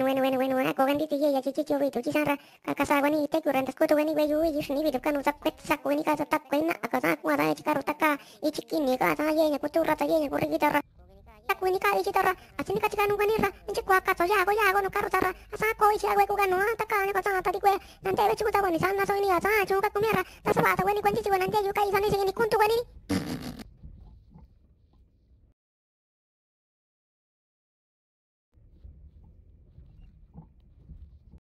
bueno, ako kan dito ya chichi chobi to chisara kakasa wani ite kuran tas ko to wani weju weju shni bidu kan usak kwet sak wani ka tak kwena akasa aku ada chikaru taka ichikini ka ta ye nya kutura ta ye nya kuri gitarra tak wani ka ichitara asini ka chikanu kanira inche kwa ka to ya go no karu tara asa ko ichi agwe ku kanu taka ne ka ta ta dikwe nante we chuta wani sanna so ini asa chuka kumera tasaba ta wani kwanchi chiwa nante yuka isani sini kuntu wani